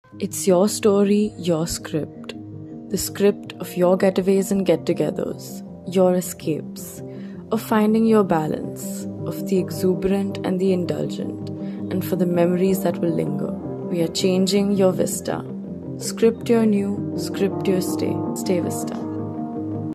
It's your story, your script. The script of your getaways and get-togethers, your escapes, of finding your balance, of the exuberant and the indulgent, and for the memories that will linger. We are changing your Vista. Script your new, script your stay. StayVista.